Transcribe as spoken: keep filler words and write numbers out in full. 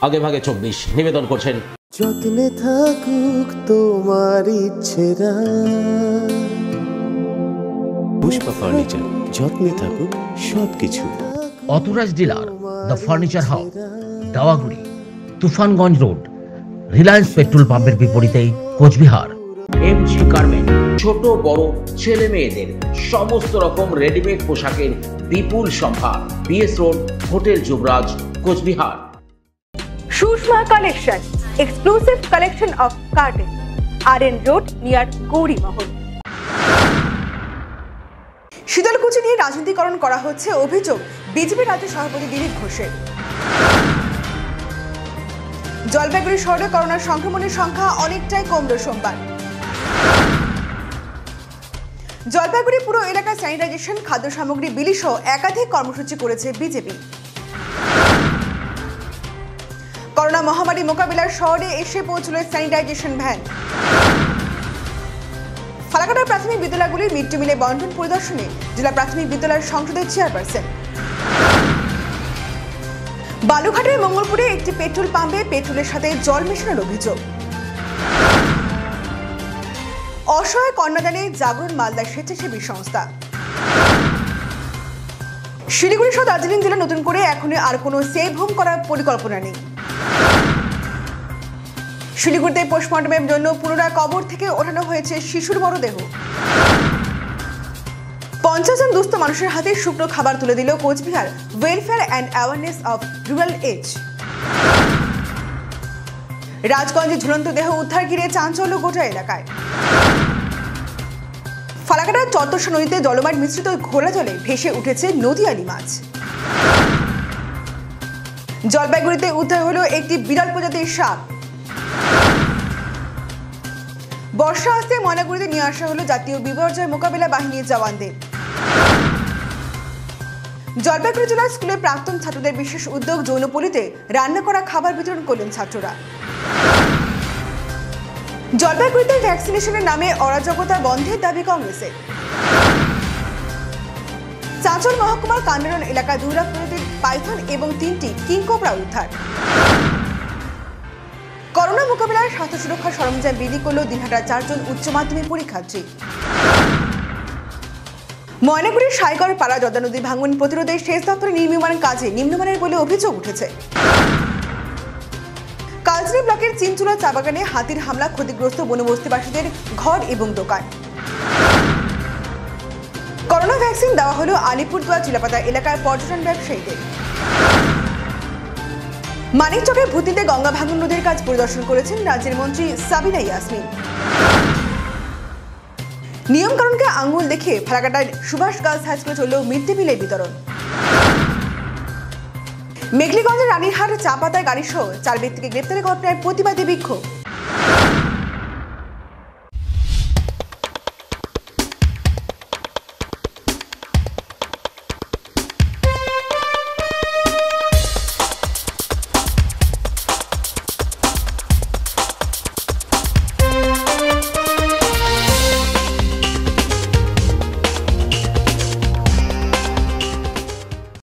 আগে ভাগে চব্বিশ নিবেদন করছেন। যত্নে থাকুক তোমার ইচ্ছেরা, পুষ্পা ফার্নিচার, যত্নে থাকুক সবকিছু। Authorise dealer the furniture house, Dawaguri, Tufanganj road, Reliance petrol পাম্পের বিপরীতে, কোচবিহার। এমজি গার্মেন্ট, ছোট বড় ছেলে মেয়েদের সমস্ত রকম রেডিমেড পোশাকের বিপুল সম্ভার। BS road, hotel Yuvraj, Cooch Behar. Sushma collection, exclusive collection of curtain, RN road near Gouri Mahal. Sitalkuchi নিয়ে রাজনীতিকরণ করা হচ্ছে অভিযোগ বিজেপি রাজ্য সভাপতি দিলীপ ঘোষের। জলপাইগুড়ি শহরে করোনা সংক্রমণের সংখ্যা অনেকটাই কমল সোমবার। জলপাইগুড়ি পুরো এলাকা স্যানিটাইজেশন, খাদ্য সামগ্রী বিলি সহ একাধিক কর্মসূচি করেছে বিজেপি। করোনা মহামারী মোকাবিলার শহরে এসে পৌঁছল স্যানিটাইজেশন ভ্যান। ফালাকাটার প্রাথমিক বিদ্যালয়গুলির মিড ডে মিলে বন্টন পরিদর্শনে জেলা প্রাথমিক বিদ্যালয়ের সংসদের চেয়ারপারসন। বালুঘাটের মঙ্গলপুরে একটি পেট্রোল পাম্পে পেট্রোলের সাথে জল মেশানোর অভিযোগ। অসহায় কন্যাদানে জাগরণ মালদা স্বেচ্ছাসেবী সংস্থা। শিলিগুড়ি সহ দার্জিলিং জেলা নতুন করে এখনই আর কোনো সেভ হোম করার পরিকল্পনা নেই। শিলিগুড়িতে পোস্টমর্টমের জন্য পুনরায় কবর থেকে ওঠানো হয়েছে শিশুর মরদেহ। পঞ্চাশ জন দুস্থ মানুষের হাতে শুকনো খাবার তুলে দিল Cooch Behar welfare and awareness of rural age. রাজগঞ্জে ঝুলন্ত দেহ উদ্ধার ঘিরে চাঞ্চল্য গোটা এলাকায়। ফালাকাটার চত্বরসা নদীতে জলমাট মিশ্রিত ঘোলা জলে ভেসে উঠেছে নদীয়ালি মাছ। জলপাইগুড়িতে উদ্ধার হলো একটি বিরল প্রজাতির সাপ। বর্ষা আসতে ময়নাগুড়িতে নিয়ে আসা হলো জাতীয় বিপর্যয় মোকাবিলা বাহিনীর জওয়ানদের। জলপাইগুড়ি জেলার স্কুলের প্রাক্তন ছাত্রদের বিশেষ উদ্যোগ যৌনপল্লীতে রান্না করা খাবার বিতরণ করলেন ছাত্ররা। জলপাইগুড়িতে ভ্যাকসিনেশনের নামে অরাজকতা বন্ধের দাবি কংগ্রেসের। চাঁচল মহকুমার কান্ডারন এলাকায় দুই লাখ প্রজাতির পাইথন এবং তিনটি কিংকোবরা উদ্ধার। করোনা মোকাবিলায় স্বাস্থ্য সুরক্ষা সরঞ্জাম বিলি করল দিনহাটার চারজন উচ্চ মাধ্যমিক পরীক্ষার্থী। ময়নাগুড়ির সাইগড় পাড়া যদা নদী ভাঙন প্রতিরোধে সেচ দপ্তরের নির্মীয়মানের কাজে নিম্নমানের বলে অভিযোগ উঠেছে। কালচিনি ব্লকের চিনচুলা চা বাগানে হাতির হামলা, ক্ষতিগ্রস্ত বনবস্তিবাসীদের ঘর এবং দোকান। করোনা ভ্যাকসিন দেওয়া হলো আলিপুরদুয়ার চিলাপাতা এলাকার পর্যটন ব্যবসায়ীদের। মানিকচকে ভূতিতে গঙ্গা ভাঙন নদীর কাজ পরিদর্শন করেছেন রাজ্যের মন্ত্রী সাবিনা ইয়াসমিন। নিয়মকানুনকে আঙুল দেখে ফালাকাটার সুভাষ গার্লস হাই স্কুলে চলল মিড ডে মিলের বিতরণ। মেঘলিগঞ্জের রানীরহাট চা পাতায় গাড়ি সহ চার ব্যক্তিকে গ্রেপ্তারের ঘটনায় প্রতিবাদী বিক্ষোভ।